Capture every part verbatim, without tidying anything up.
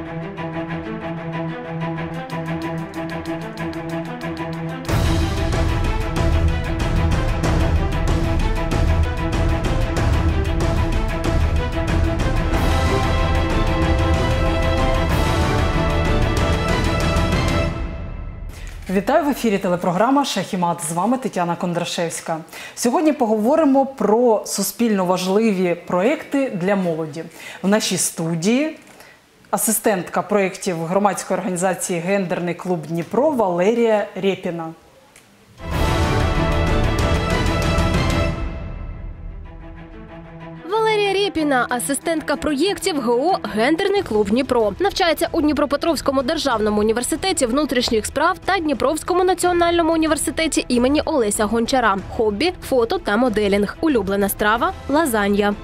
Вітаю в ефірі телепрограма «Шахімат». З вами Тетяна Кондрашевська. Сьогодні поговоримо про суспільно важливі проекти для молоді. В нашій студії асистентка проєктів громадської організації «Гендерний клуб Дніпро» Валерія Рєпіна. Валерія Рєпіна – асистентка проєктів ГО «Гендерний клуб Дніпро». Навчається у Дніпропетровському державному університеті внутрішніх справ та Дніпровському національному університеті імені Олеся Гончара. Хобі – фото та моделінг. Улюблена страва – лазанья.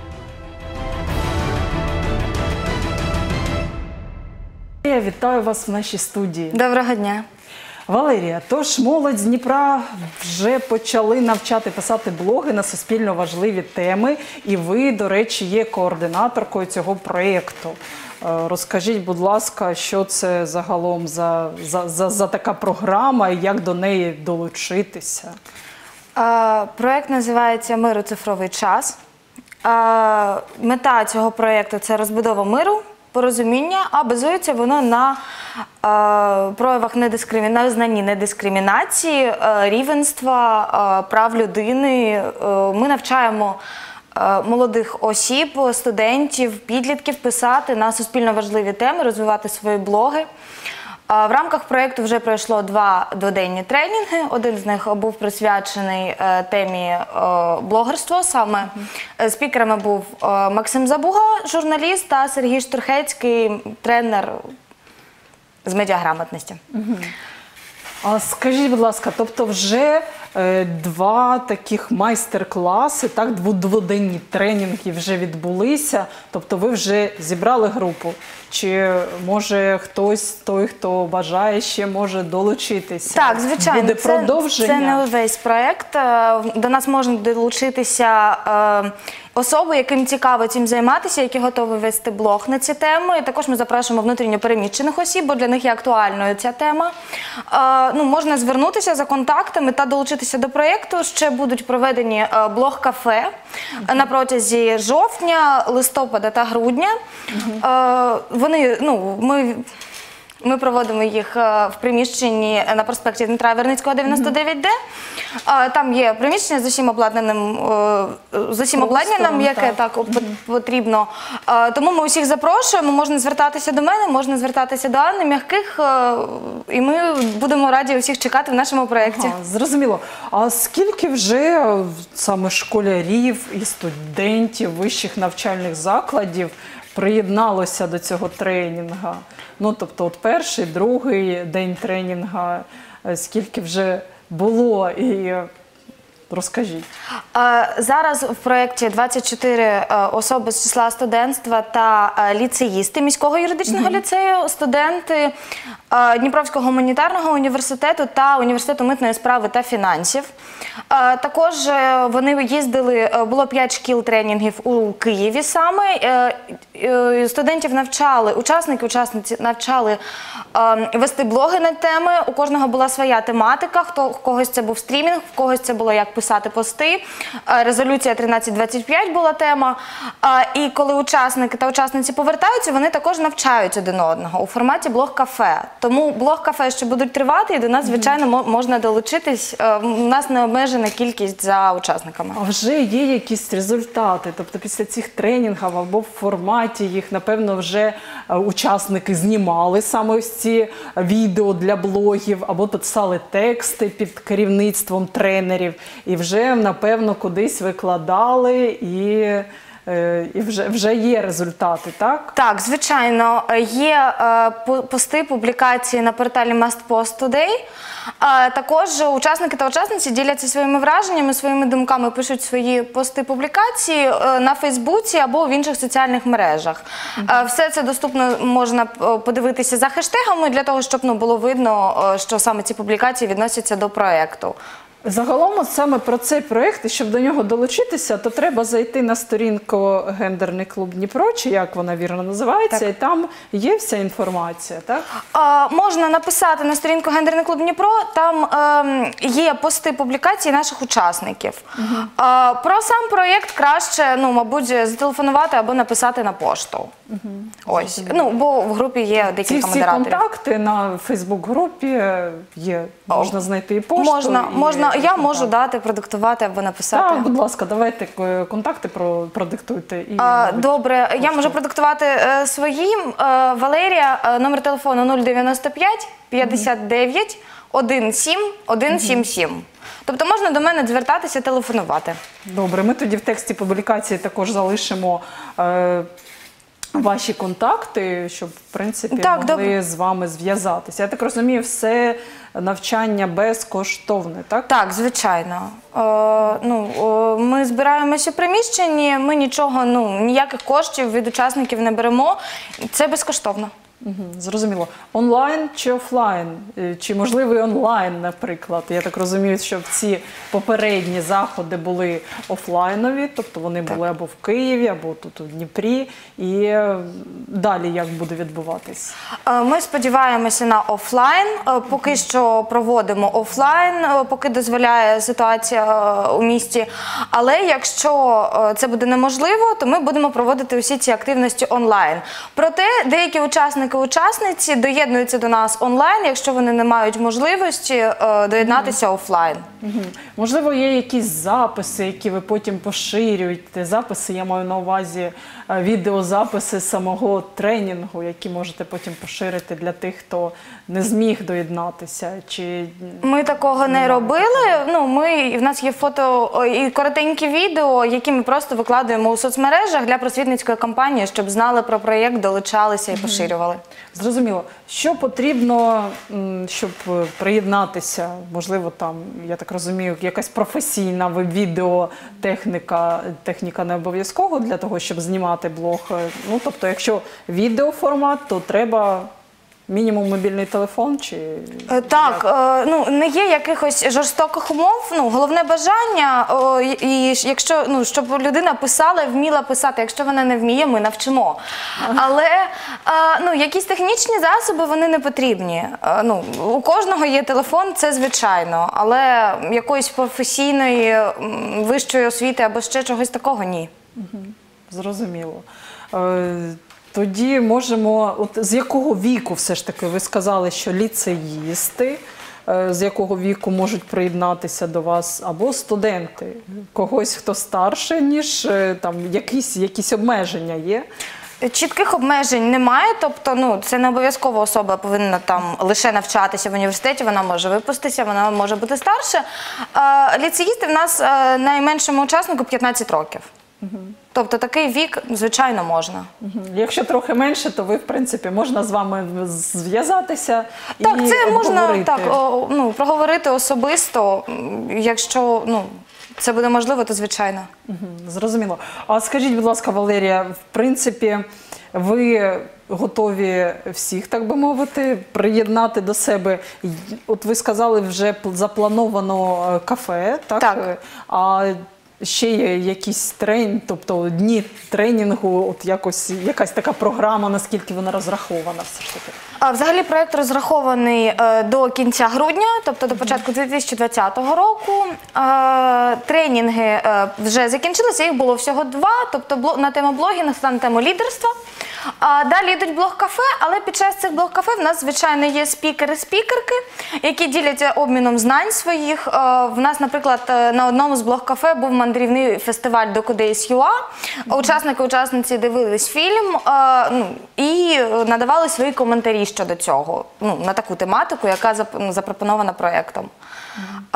Я вітаю вас в нашій студії. Доброго дня. Валерія, тож молодь з Дніпра вже почали навчати писати блоги на суспільно важливі теми, і ви, до речі, є координаторкою цього проєкту. Розкажіть, будь ласка, що це загалом за, за, за, за така програма і як до неї долучитися? Е, проєкт називається «Мир у цифровий час». Е, мета цього проєкту – це розбудова миру, порозуміння, а базується воно на е, проявах недискримінації, на знанні недискримінації, е, рівенства, е, прав людини. Е, ми навчаємо е, молодих осіб, студентів, підлітків писати на суспільно важливі теми, розвивати свої блоги. В рамках проєкту вже пройшло два дводенні тренінги. Один з них був присвячений темі блогерства. Саме спікерами був Максим Забуга, журналіст, та Сергій Штурхецький, тренер з медіаграмотності. А скажіть, будь ласка, тобто вже е, два таких майстер-класи, так, дводенні тренінги вже відбулися, тобто ви вже зібрали групу? Чи може хтось, той, хто бажає, ще може долучитися? Так, звичайно. Буде продовження? Це, це не увесь проєкт. До нас можуть долучитися е, особи, яким цікаво цим займатися, які готові вести блог на ці теми. І також ми запрошуємо внутрішньо переміщених осіб, бо для них є актуальною ця тема. Е, ну, можна звернутися за контактами та долучитися до проєкту. Ще будуть проведені е, блог-кафе uh-huh. на протязі жовтня, листопада та грудня. Uh-huh. е, вони, ну, ми... Ми проводимо їх в приміщенні на проспекті Дмитра Верницького, дев'яносто дев'ять Д. Там є приміщення з усім обладнаним, з усім обладнанням, яке так потрібно. Тому ми усіх запрошуємо, можна звертатися до мене, можна звертатися до Анни Мягких, і ми будемо раді усіх чекати в нашому проєкті. Ага, зрозуміло. А скільки вже саме школярів і студентів вищих навчальних закладів приєдналося до цього тренінгу? Ну, тобто, от перший, другий день тренінгу, скільки вже було, і розкажіть. Зараз в проєкті двадцять чотири особи з числа студентства та ліцеїсти міського юридичного mm-hmm. ліцею, студенти Дніпровського гуманітарного університету та університету митної справи та фінансів. Також вони їздили, було п'ять шкіл тренінгів у Києві саме. Студентів навчали, учасники, учасниці навчали вести блоги на теми. У кожного була своя тематика, хто, у когось це був стрімінг, у когось це було як писати пости. Резолюція тринадцять двадцять п'ять була тема. І коли учасники та учасниці повертаються, вони також навчають один одного у форматі блог-кафе. Тому блог-кафе ще будуть тривати, і до нас, звичайно, можна долучитись. У нас не обмежена кількість за учасниками. А вже є якісь результати? Тобто після цих тренінгів або в форматі їх, напевно, вже учасники знімали саме ось ці відео для блогів, або писали тексти під керівництвом тренерів, і вже, напевно, кудись викладали, і... І вже, вже є результати, так? Так, звичайно. Є е, пости, публікації на порталі Must-Post Today. Е, також учасники та учасниці діляться своїми враженнями, своїми думками, пишуть свої пости, публікації е, на Фейсбуці або в інших соціальних мережах. Е, все це доступно можна подивитися за хештегами, для того, щоб ну, було видно, що саме ці публікації відносяться до проєкту. Загалом, от саме про цей проєкт, і щоб до нього долучитися, то треба зайти на сторінку «Гендерний клуб Дніпро», чи як вона вірно називається, Так. і там є вся інформація, так? А, можна написати на сторінку «Гендерний клуб Дніпро», там ем, є пости публікацій наших учасників. Угу. А, про сам проєкт краще, ну, мабуть, зателефонувати або написати на пошту. Угу. Ось, ну, бо в групі є Ці декілька всі модераторів. контакти на Фейсбук-групі є, можна знайти і пошту. Можна, і можна, я можу контакт. дати, продиктувати або написати. Так, будь ласка, давайте е, контакти про, продиктуйте. І, А, мабуть, добре, я пошту. можу продиктувати е, своїм. Е, Валерія, е, номер телефону нуль дев'яносто п'ять п'ятдесят дев'ять сто сім сім. Тобто можна до мене звертатися, телефонувати. Добре, ми тоді в тексті публікації також залишимо е, ваші контакти, щоб, в принципі, Так, могли добре. з вами зв'язатися. Я так розумію, все навчання безкоштовне, так? Так, звичайно. Е, ну, е, ми збираємося у приміщенні, ми нічого, ну, ніяких коштів від учасників не беремо. Це безкоштовно. Угу, зрозуміло. Онлайн чи офлайн? Е, Чи можливий онлайн, наприклад? Я так розумію, що ці попередні заходи були офлайнові, тобто вони були або в Києві, або тут у Дніпрі. І е, далі як буде відбуватись? Е, Ми сподіваємося на офлайн. Е, Поки що проводимо офлайн, е, поки дозволяє ситуація е, у місті. Але якщо е, це буде неможливо, то ми будемо проводити усі ці активності онлайн. Проте деякі учасники учасниці доєднуються до нас онлайн, якщо вони не мають можливості е, доєднатися офлайн. Угу. Можливо, є якісь записи, які ви потім поширюєте. Записи, я маю на увазі е, відеозаписи самого тренінгу, які можете потім поширити для тих, хто не зміг доєднатися. Чи... Ми такого не робили. Ну, ми, в нас є фото о, і коротенькі відео, які ми просто викладаємо у соцмережах для просвітницької кампанії, щоб знали про проєкт, долучалися і поширювали. Зрозуміло. Що потрібно, м, щоб е, приєднатися? Можливо, там, я так розумію, якась професійна відеотехніка, техніка не обов'язково для того, щоб знімати блог. Е, Ну, тобто, якщо відеоформат, то треба мінімум мобільний телефон чи... Е, Так, е, ну, не є якихось жорстоких умов, ну, головне бажання, о, і- і ж- якщо, ну, щоб людина писала і вміла писати, якщо вона не вміє, ми навчимо. Але е, ну, якісь технічні засоби, вони не потрібні. Е, Ну, у кожного є телефон, це звичайно, але якоїсь професійної м, вищої освіти або ще чогось такого ні. Зрозуміло. Е, Тоді можемо, от з якого віку все ж таки, ви сказали, що ліцеїсти, е, з якого віку можуть приєднатися до вас, або студенти, когось, хто старше, ніж е, там якісь, якісь обмеження є? Чітких обмежень немає, тобто, ну, це не обов'язково особа повинна там лише навчатися в університеті, вона може випуститися, вона може бути старше. Е, Ліцеїсти в нас е, найменшому учаснику п'ятнадцять років. Тобто такий вік, звичайно, можна. Мгм. Якщо трохи менше, то ви, в принципі, можна з вами зв'язатися і Так, це можна обговорити. так, о, ну, проговорити особисто, м, якщо, ну, це буде можливо, то звичайно. Мгм, зрозуміло. А скажіть, будь ласка, Валерія, в принципі, ви готові всіх, так би мовити, приєднати до себе? Й- От ви сказали, вже пл- заплановано е, кафе, так? Так. Е, А ще є якісь тренінг, тобто дні тренінгу, от якось, якась така програма, наскільки вона розрахована все ж таки? А взагалі проєкт розрахований е, до кінця грудня, тобто до початку дві тисячі двадцятого року. Е, тренінги е, вже закінчилися, їх було всього два, тобто бло- на тему блогінгу та на тему лідерства. А далі йдуть блог-кафе, але під час цих блог-кафе в нас, звичайно, є спікери-спікерки, які діляться обміном знань своїх. Е, В нас, наприклад, е, на одному з блог-кафе був мандрівний фестиваль Докудейс.ua. Учасники, учасниці дивились фільм е, ну, і надавали свої коментарі щодо цього, ну, на таку тематику, яка зап- ну, запропонована проєктом. Е,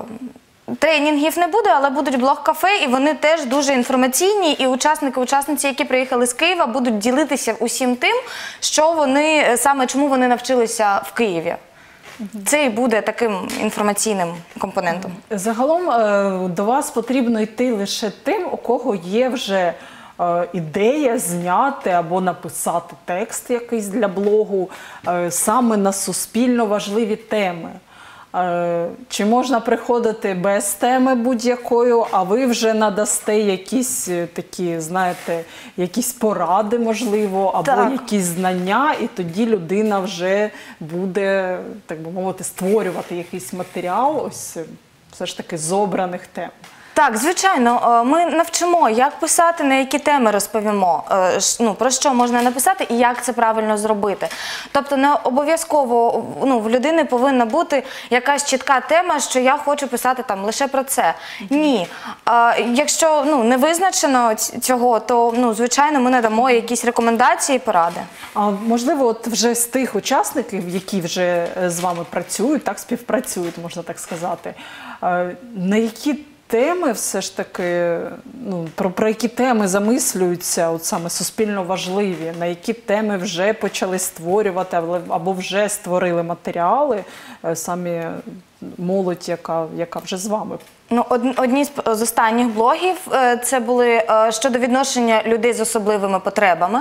Тренінгів не буде, але будуть блог-кафе, і вони теж дуже інформаційні, і учасники, учасниці, які приїхали з Києва, будуть ділитися усім тим, що вони, саме чому вони навчилися в Києві. Це і буде таким інформаційним компонентом. Загалом е, до вас потрібно йти лише тим, у кого є вже е, ідея зняти або написати текст якийсь для блогу е, саме на суспільно важливі теми. Е, Чи можна приходити без теми будь-якою, а ви вже надасте якісь е, такі, знаєте, якісь поради, можливо, або Так. якісь знання, і тоді людина вже буде, так би мовити, створювати якийсь матеріал, ось е, все ж таки з обраних тем. Так, звичайно, е, ми навчимо, як писати, на які теми розповімо, е, ш- ну, про що можна написати і як це правильно зробити. Тобто не обов'язково, ну, в людини повинна бути якась чітка тема, що я хочу писати там лише про це. Ні. Е, Якщо ну, не визначено ць- цього, то, ну, звичайно, ми надамо якісь рекомендації і поради. А можливо, от вже з тих учасників, які вже е, з вами працюють, так співпрацюють, можна так сказати, е, на які теми все ж таки, ну, про, про які теми замислюються, от саме суспільно важливі, на які теми вже почали створювати або- або вже створили матеріали е, самі молодь, яка, яка вже з вами. Ну, од- одні з, з останніх блогів е, це були е, щодо відношення людей з особливими потребами.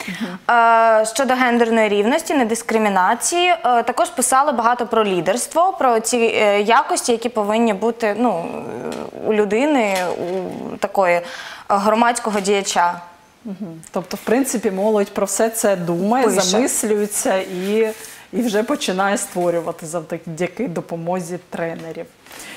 Е, Щодо гендерної рівності, недискримінації, е, також писали багато про лідерство, про ці е, якості, які повинні бути, ну, у людини, у такої е, громадського діяча. Тобто, в принципі, молодь про все це думає, Пише. замислюється і, і вже починає створювати завдяки допомозі тренерів.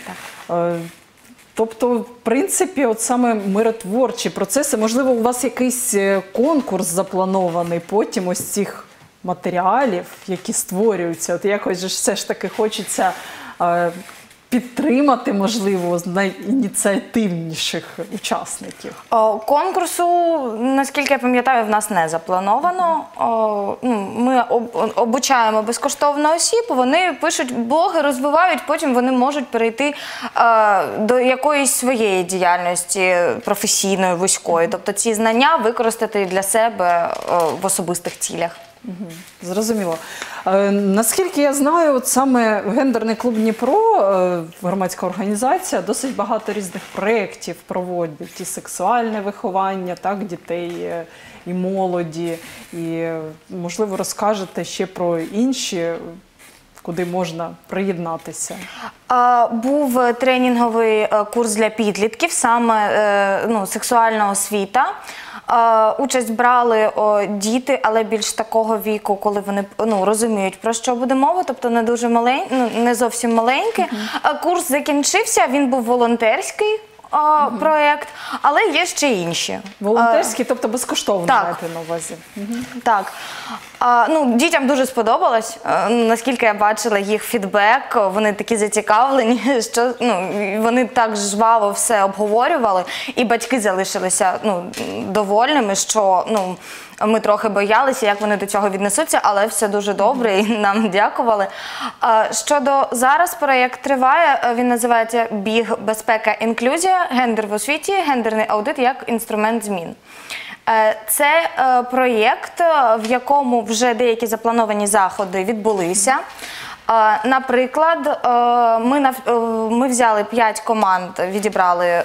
Е, Тобто, в принципі, от саме миротворчі процеси, можливо, у вас якийсь е, конкурс запланований потім ось цих матеріалів, які створюються. От якось же ж все ж таки хочеться е, підтримати, можливо, найініціативніших учасників. О, Конкурсу, наскільки я пам'ятаю, в нас не заплановано. О, ну, Ми об- обучаємо безкоштовно осіб, вони пишуть блоги, розвивають, потім вони можуть перейти е, до якоїсь своєї діяльності професійної, вузької. Тобто ці знання використати для себе е, в особистих цілях. Зрозуміло. Е, наскільки я знаю, от саме гендерний клуб Дніпро, е, громадська організація, досить багато різних проєктів проводить. І сексуальне виховання, так, дітей е, і молоді. І, е, можливо, розкажете ще про інші, куди можна приєднатися. А, Був тренінговий е, курс для підлітків, саме е, ну, сексуальна освіта. А, Участь брали о, діти, але більш такого віку, коли вони ну, розуміють, про що буде мова, тобто не дуже малень, ну, не зовсім маленькі. А Курс закінчився, він був волонтерський а, проєкт, але є ще інші. Волонтерський, тобто безкоштовно, так. маєте на увазі. Так. А, ну, дітям дуже сподобалось. Е, Наскільки я бачила їх фідбек, вони такі зацікавлені, що ну, вони так жваво все обговорювали, і батьки залишилися ну, довольними, що ну, ми трохи боялися, як вони до цього віднесуться, але все дуже добре і нам дякували. А, щодо зараз проєкт триває, е, він називається «Біг, безпека, інклюзія. Гендер в освіті. Гендерний аудит як інструмент змін». Е, Це е, проєкт, е, в якому вже деякі заплановані заходи відбулися. Е, Наприклад, е, ми, нав- е, ми взяли п'ять команд, відібрали е,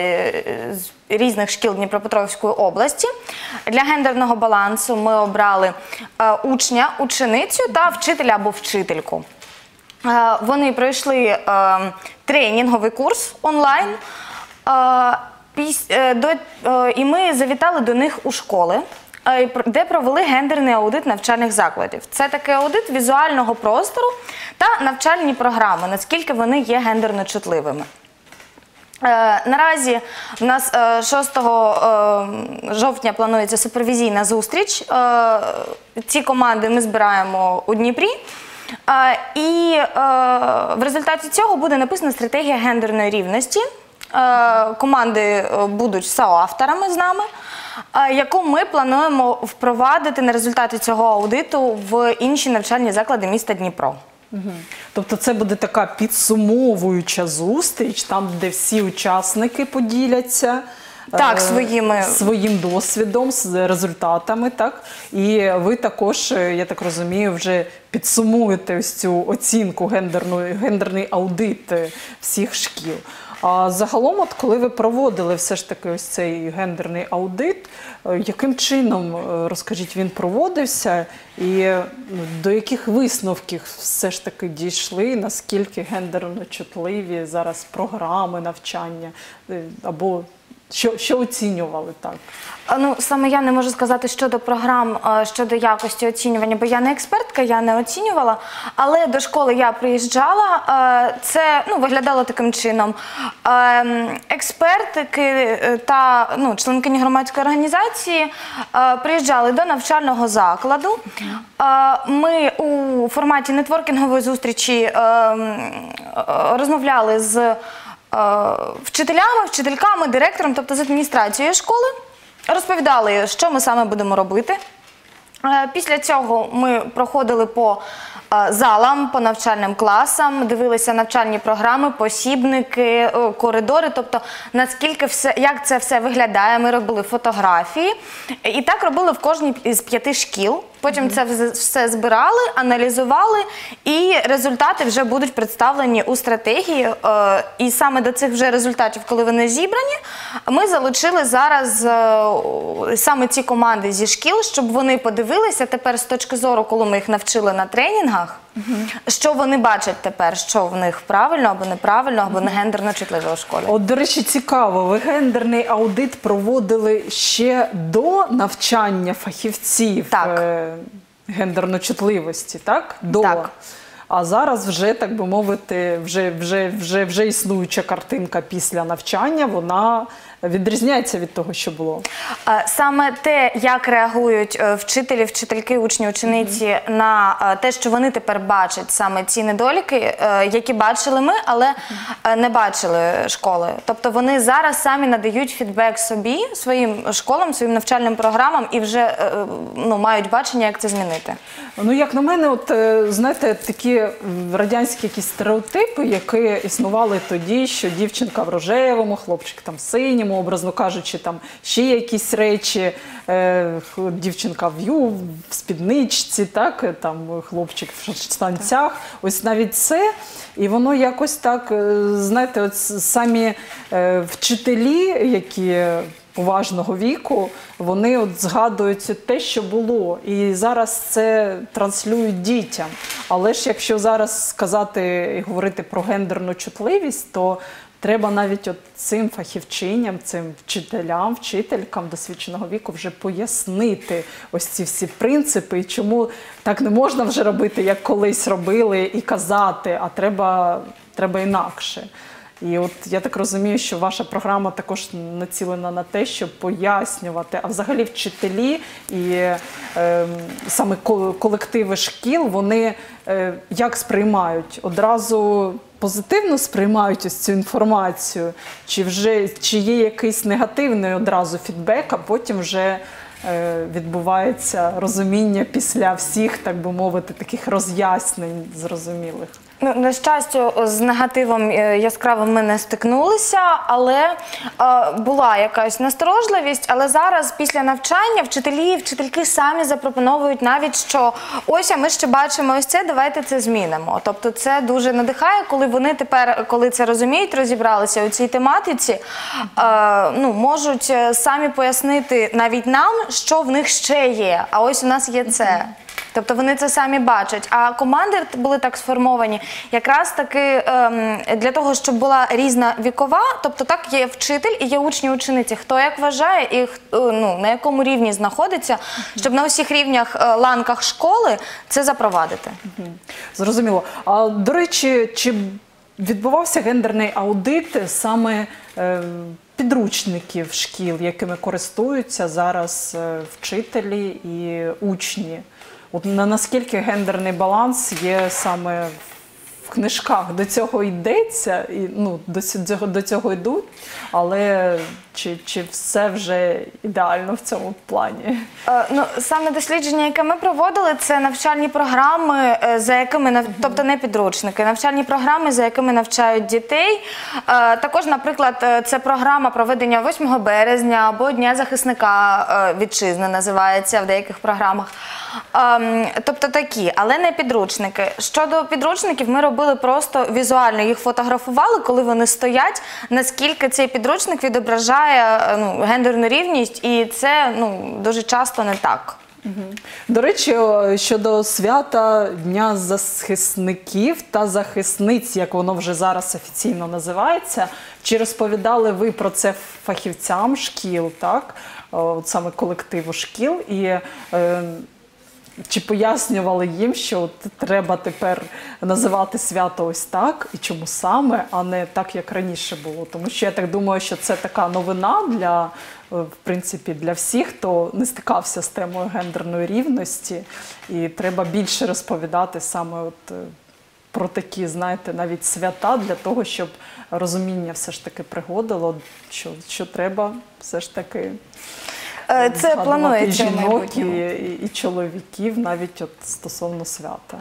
з різних шкіл Дніпропетровської області. Для гендерного балансу ми обрали е, учня, ученицю та вчителя або вчительку. Е, Вони пройшли е, тренінговий курс онлайн. Е, Піс- е, до, е, І ми завітали до них у школи, е, і пр- де провели гендерний аудит навчальних закладів. Це такий аудит візуального простору та навчальні програми, наскільки вони є гендерно чутливими. Е, Наразі в нас е, шостого е, жовтня планується супервізійна зустріч. Е, Ці команди ми збираємо у Дніпрі. Е, І е, в результаті цього буде написана стратегія гендерної рівності. Е, Команди е, будуть соавторами з нами, е, яку ми плануємо впровадити на результаті цього аудиту в інші навчальні заклади міста Дніпро. Тобто це буде така підсумовуюча зустріч, там, де всі учасники поділяться Так, е, своїми- своїм досвідом, з результатами, так? І ви також, е, я так розумію, вже підсумуєте ось цю оцінку, гендерну, гендерний аудит е, всіх шкіл. А загалом, от коли ви проводили все ж таки ось цей гендерний аудит, яким чином, розкажіть, він проводився і до яких висновків все ж таки дійшли, наскільки гендерно чутливі зараз програми навчання, або що, що оцінювали так? Ну, саме я не можу сказати щодо програм, щодо якості оцінювання, бо я не експертка, я не оцінювала. Але до школи я приїжджала, це ну, виглядало таким чином. Експертики та ну, членкині громадської організації приїжджали до навчального закладу. Ми у форматі нетворкінгової зустрічі розмовляли з вчителями, вчительками, директором, тобто з адміністрацією школи. Розповідали, що ми саме будемо робити. Після цього ми проходили по залам, по навчальним класам, дивилися навчальні програми, посібники, коридори, тобто наскільки все, як це все виглядає, ми робили фотографії. І так робили в кожній з п'яти шкіл. Потім це все збирали, аналізували, і результати вже будуть представлені у стратегії. І саме до цих вже результатів, коли вони зібрані, ми залучили зараз саме ці команди зі шкіл, щоб вони подивилися тепер з точки зору, коли ми їх навчили на тренінгах, що вони бачать тепер, що в них правильно або неправильно, або не гендерно чутливо у школі. От, до речі, цікаво, ви гендерний аудит проводили ще до навчання фахівців е, гендерно-чутливості, так? До. Так. А зараз вже, так би мовити, вже, вже, вже, вже існуюча картинка після навчання, вона відрізняється від того, що було? Саме те, як реагують вчителі, вчительки, учні, учениці mm-hmm. на те, що вони тепер бачать саме ці недоліки, які бачили ми, але mm-hmm. не бачили школи. Тобто вони зараз самі надають фідбек собі, своїм школам, своїм навчальним програмам і вже ну, мають бачення, як це змінити. Ну, як на мене, от, знаєте, такі радянські якісь стереотипи, які існували тоді, що дівчинка в рожевому, хлопчик там в синьому, образно кажучи, там ще якісь речі, е, дівчинка в ю, в спідничці, так, там хлопчик в штанцях, ось навіть це. І воно якось так, знаєте, от самі е, вчителі, які поважного віку, вони от згадують те, що було. І зараз це транслюють дітям. Але ж якщо зараз сказати і говорити про гендерну чутливість, то треба навіть от цим фахівчиням, цим вчителям, вчителькам досвідченого віку вже пояснити ось ці всі принципи, і чому так не можна вже робити, як колись робили, і казати, а треба, треба інакше. І от я так розумію, що ваша програма також націлена на те, щоб пояснювати, а взагалі вчителі і е, саме колективи шкіл, вони е, як сприймають? Одразу позитивно сприймають ось цю інформацію? Чи, вже, чи є якийсь негативний одразу фідбек, а потім вже е, відбувається розуміння після всіх, так би мовити, таких роз'яснень зрозумілих? Ну, на щастя, з негативом яскравим ми не стикнулися, але е, була якась насторожливість. Але зараз, після навчання, вчителі і вчительки самі запропонують навіть, що ось, а ми ще бачимо ось це, давайте це змінимо. Тобто це дуже надихає, коли вони тепер, коли це розуміють, розібралися у цій тематиці, е, ну, можуть самі пояснити навіть нам, що в них ще є, а ось у нас є це. Тобто вони це самі бачать. А команди були так сформовані якраз таки ем, для того, щоб була різна вікова, тобто так є вчитель і є учні-учениці, хто як вважає і ну, на якому рівні знаходиться, щоб на усіх рівнях, ланках школи це запровадити. Зрозуміло. А, до речі, чи відбувався гендерний аудит саме е, підручників шкіл, якими користуються зараз вчителі і учні? От наскільки гендерний баланс є саме в книжках? До цього йдеться, і, ну, до цього, до цього йдуть, але Чи, чи все вже ідеально в цьому плані? Е, Ну, саме дослідження, яке ми проводили, це навчальні програми, е, за якими нав- тобто не підручники, навчальні програми, за якими навчають дітей. Е, Також, наприклад, е, це програма проведення восьмого березня або Дня захисника е, вітчизни називається в деяких програмах. Ем, Тобто такі, але не підручники. Щодо підручників, ми робили просто візуально, їх фотографували, коли вони стоять, наскільки цей підручник відображає е, ну, гендерну рівність, і це ну, дуже часто не так. До речі, о, щодо свята Дня захисників та захисниць, як воно вже зараз офіційно називається, чи розповідали ви про це фахівцям шкіл, так? О, от саме колективу шкіл, і е, чи пояснювали їм, що от треба тепер називати свято ось так, і чому саме, а не так, як раніше було? Тому що я так думаю, що це така новина для, е, в принципі, для всіх, хто не стикався з темою гендерної рівності, і треба більше розповідати саме от, е, про такі, знаєте, навіть свята, для того, щоб розуміння все ж таки приходило, що, що треба все ж таки Е, Це згадувати планується в жінок і, майбутньому. і, і чоловіків навіть от стосовно свята.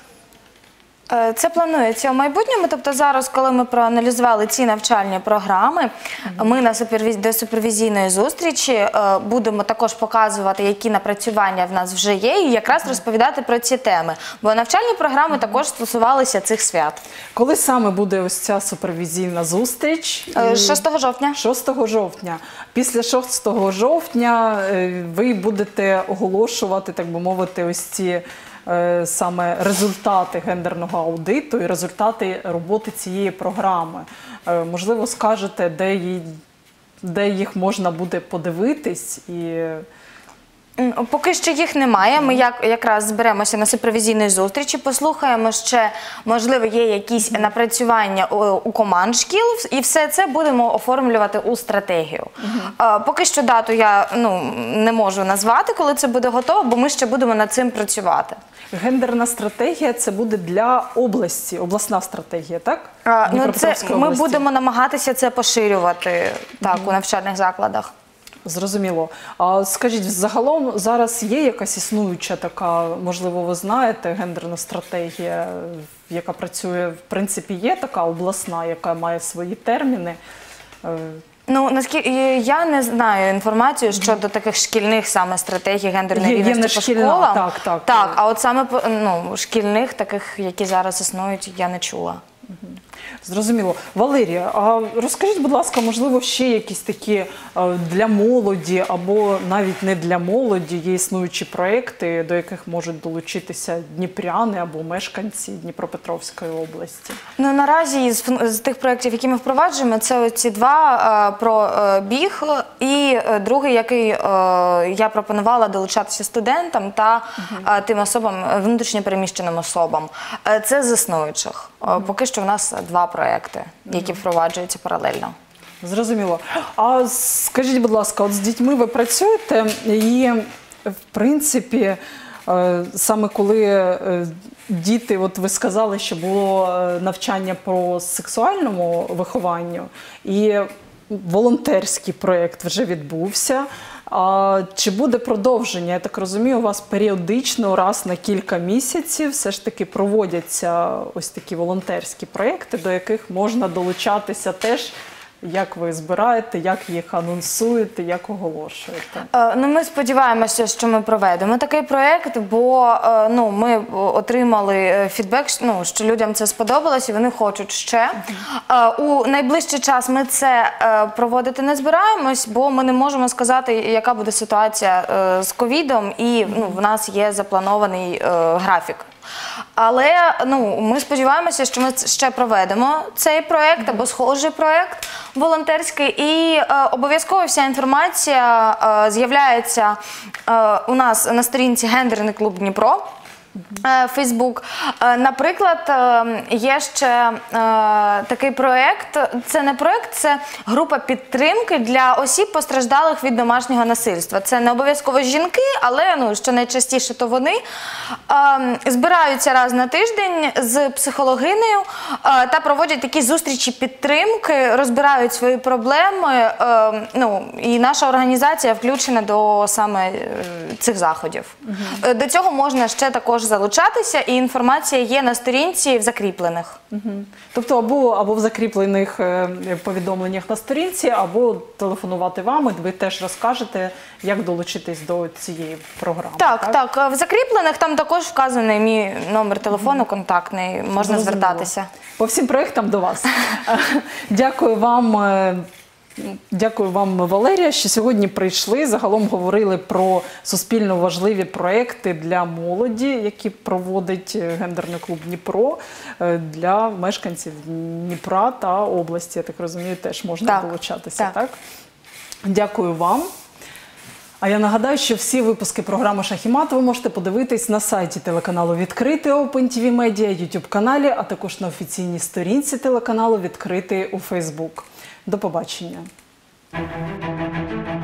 Е, Це планується в майбутньому, тобто зараз, коли ми проаналізували ці навчальні програми, ми на супервіз... до супервізійної зустрічі е, будемо також показувати, які напрацювання в нас вже є, і якраз розповідати про ці теми. Бо навчальні програми також стосувалися цих свят. Коли саме буде ось ця супервізійна зустріч? Е, І- шостого жовтня. шостого жовтня. Після шостого жовтня е, ви будете оголошувати, так би мовити, ось ці е, саме результати гендерного аудиту і результати роботи цієї програми. Е, Можливо, скажете, де, їй, де їх можна буде подивитись і... М, Поки що їх немає. Ми як, якраз зберемося на супервізійній зустрічі, послухаємо ще, можливо, є якісь напрацювання у, у команд шкіл, і все це будемо оформлювати у стратегію. Е, Поки що дату я ну, не можу назвати, коли це буде готово, бо ми ще будемо над цим працювати. Гендерна стратегія – це буде для області, обласна стратегія, так? Е, Ну, це, Дніпропетровської ми області. будемо намагатися це поширювати так, у навчальних закладах. Зрозуміло. А скажіть, загалом зараз є якась існуюча така, можливо, ви знаєте, гендерна стратегія, яка працює, в принципі, є така обласна, яка має свої терміни? Е, Ну, наскільки я не знаю інформацію щодо таких шкільних саме стратегій гендерної Є- є рівності не по шкільна, школам. так, так. Так, а от саме по- ну, шкільних таких, які зараз існують, я не чула. Зрозуміло. Валерія, а розкажіть, будь ласка, можливо, ще якісь такі е, для молоді або навіть не для молоді є існуючі проекти, до яких можуть долучитися дніпряни або мешканці Дніпропетровської області? Ну, наразі з, з тих проєктів, які ми впроваджуємо, це ці два е, про е, біг і е, другий, який е, я пропонувала долучатися студентам та е, тим особам, е, внутрішньо переміщеним особам. Е, це з існуючих. Е, поки що в нас два проєкти, які впроваджуються паралельно. Зрозуміло. А скажіть, будь ласка, от з дітьми ви працюєте і, в принципі, е, саме коли е, діти, от ви сказали, що було е, навчання по сексуальному вихованню, і волонтерський проєкт вже відбувся. А чи буде продовження? Я так розумію, у вас періодично, раз на кілька місяців, все ж таки проводяться ось такі волонтерські проєкти, до яких можна долучатися теж. Як ви збираєте, як їх анонсуєте, як оголошуєте? Е, Ну, ми сподіваємося, що ми проведемо такий проєкт, бо е, ну, ми отримали е, фідбек, ну, що людям це сподобалось і вони хочуть ще. Е, У найближчий час ми це е, проводити не збираємось, бо ми не можемо сказати, яка буде ситуація е, з ковідом, і ну, в нас є запланований е, графік. Але ну, ми сподіваємося, що ми ще проведемо цей проєкт або схожий проєкт волонтерський, і е, обов'язково вся інформація е, з'являється е, у нас на сторінці «Гендерний клуб Дніпро». Фейсбук. Наприклад, є ще такий проєкт, це не проєкт, це група підтримки для осіб, постраждалих від домашнього насильства. Це не обов'язково жінки, але ну, що найчастіше то вони. Збираються раз на тиждень з психологинею та проводять такі зустрічі підтримки, розбирають свої проблеми. Ну, і наша організація включена до саме цих заходів. Угу. До цього можна ще також залучатися, і інформація є на сторінці в закріплених. Угу. Тобто або, або в закріплених повідомленнях на сторінці, або телефонувати вам, і ви теж розкажете, як долучитись до цієї програми. Так, так, так. В закріплених там також вказаний мій номер телефону, угу. контактний, можна Зрозуміло. звертатися. По всім проєктам до вас. Дякую вам. Дякую вам, Валерія, що сьогодні прийшли. Загалом говорили про суспільно важливі проекти для молоді, які проводить гендерний клуб Дніпро для мешканців Дніпра та області. Я так розумію, теж можна так, долучатися. Так. Так? Дякую вам. А я нагадаю, що всі випуски програми «Шах і мат» ви можете подивитись на сайті телеканалу «Відкритий» Open ті ві Media, ютуб-каналі, а також на офіційній сторінці телеканалу «Відкритий» у Фейсбук. До побачення.